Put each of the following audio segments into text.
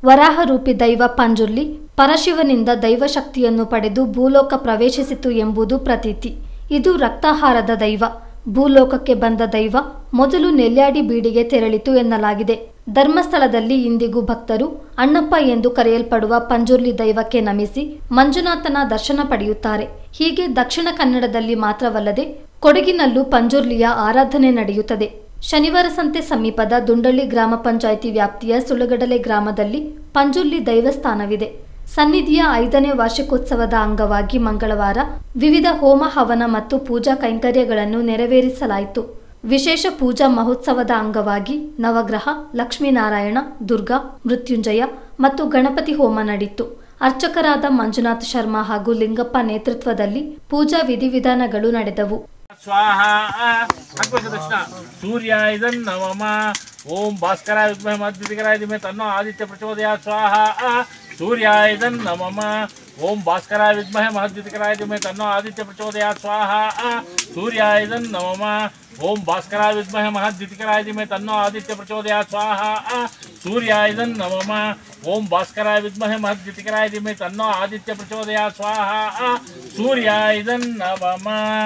ವರಾಹ rupee ದೈವ ಪಂಜುರ್ಲಿ ಪರಶಿವನಿಂದ ದೈವಶಕ್ತಿಯನ್ನು ಪಡೆದು ಭೂಲೋಕ ಪ್ರವೇಶಿಸಿತು ಎಂಬುದು ಪ್ರತೀತಿ. ಇದು ರಕ್ತಾಹಾರದ ದೈವ. ಭೂಲೋಕಕ್ಕೆ ಬಂದ ದೈವ ಮೊದಲು ನೆಲ್ಯಾಡಿ ಬೀಡಿಗೆ ತೆರಳಿತು ಎನ್ನಲಾಗಿದೆ. ಧರ್ಮಸ್ಥಳದಲ್ಲಿ ಇಂದಿಗೂ ಭಕ್ತರು ಅಣ್ಣಪ್ಪ ಎಂದು ಕರೆಯಲ್ಪಡುವ ಪಂಜುರ್ಲಿ ದೈವಕ್ಕೆ ನಮಿಸಿ ಮಂಜುನಾಥನ ದರ್ಶನ ಪಡೆಯುತ್ತಾರೆ. ಹೀಗೆ ದಕ್ಷಿಣ ಕನ್ನಡದಲ್ಲಿ ಮಾತ್ರವಲ್ಲದೆ ಕೊಡಗಿನಲ್ಲೂ ಪಂಜುರ್ಲಿಯ ಆರಾಧನೆ ನಡೆಯುತ್ತದೆ. ಶನಿವಾರ ಸಂತೆ ಸಮೀಪದ ದುಂಡಳ್ಳಿ ಗ್ರಾಮ ಪಂಚಾಯಿತಿ ವ್ಯಾಪ್ತಿಯ ಸುಳಗಡಲೆ ಗ್ರಾಮದಲ್ಲಿ ಪಂಜುರ್ಲಿ ದೈವಸ್ಥಾನವಿದೆ. ಸನ್ನಿಧಿಯ 5ನೇ ವಾರ್ಷಿಕೋತ್ಸವದ ಅಂಗವಾಗಿ ಮಂಗಳವಾರ ವಿವಿಧ ಹೋಮ ಹವನ ಮತ್ತು ಪೂಜಾ ಕೈಂಕರ್ಯಗಳನ್ನು ನೆರವೇರಿಸಲಾಯಿತು. ವಿಶೇಷ ಪೂಜಾ ಮಹೋತ್ಸವದ ಅಂಗವಾಗಿ ನವಗ್ರಹ, ಲಕ್ಷ್ಮೀನಾರಾಯಣ, ದುರ್ಗಾ, ಮೃತ್ಯುಂಜಯ ಮತ್ತು ಗಣಪತಿ ಹೋಮ ನಡೆಯಿತು. ಅರ್ಚಕರಾದ ಮಂಜುನಾಥ ಶರ್ಮಾ ಹಾಗೂ ಲಿಂಗಪ್ಪ ನೇತೃತ್ವದಲ್ಲಿ ಪೂಜಾ ವಿಧಿವಿಧಾನಗಳು ನಡೆದವು. सूर्याय नमः ओम भास्कराय विद्महे मद्युतिकराय धीमहि तन्नो आदित्य प्रचोदयात् स्वाहा सूर्याय नमः ओम भास्कराय विद्महे मद्युतिकराय धीमहि तन्नो आदित्य प्रचोदयात् स्वाहा सूर्याय नमः ओम भास्कराय विद्महे मद्युतिकराय धीमहि तन्नो आदित्य प्रचोदयात् स्वाहा सूर्याय नमः ओम भास्कराय विद्महे मद्युतिकराय धीमहि तन्नो आदित्य प्रचोदयात् स्वाहा सूर्याय नमः।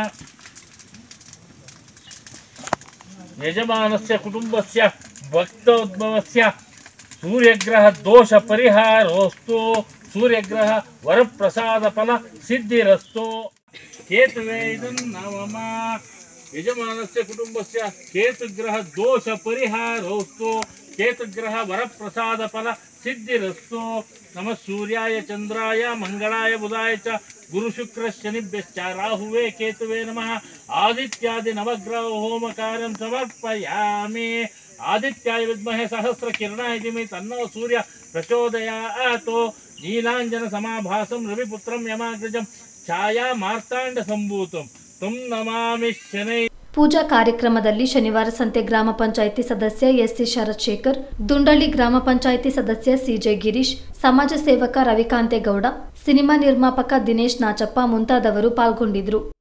यजमानस्य कुटुंबस्य भक्तोद्भवस्य सूर्यग्रह दोष परिहारोस्तु सूर्यग्रह वरप्रसाद फल सिद्धिरस्तु। केतुवे नमः यजमानस्य कुटुंबस्य केतुग्रह दोष परिहारोस्तु केतुग्रह वरप्रसाद फल सिद्धिरस्तु। नमः सूर्याय चंद्राय मंगलाय बुधाय च गुरु शुक्र शनिभ्यश्च राहुवे केतुवे नमः। आदित्यादि नवग्रह होम कार्यं समर्पयामि। आदित्याय विद्महे सहस्र किरणाय धीमहि तन्नो सूर्य प्रचोदयात्। नीलांजन समाभासं रविपुत्रं यमाग्रजं छाया मार्तांड संभूतं तुम नमामि शनै। ಪೂಜಾ ಕಾರ್ಯಕ್ರಮದಲ್ಲಿ ಶನಿವಾರ ಸಂತೆ ಗ್ರಾಮ ಪಂಚಾಯಿತಿ ಸದಸ್ಯ ಎಸ್ಸಿ ಶರತ್ ಶೇಖರ್, ದುಂಡಳ್ಳಿ ಗ್ರಾಮ ಪಂಚಾಯಿತಿ ಸದಸ್ಯ ಸಿಜೆ ಗಿರೀಶ್, ಸಮಾಜ ಸೇವಕ ರವಿಕಾಂತೇಗೌಡ, ಸಿನಿಮಾ ನಿರ್ಮಾಪಕ ದಿನೇಶ್ ನಾಚಪ್ಪ ಮುಂತಾದವರು ಪಾಲ್ಗೊಂಡಿದ್ರು.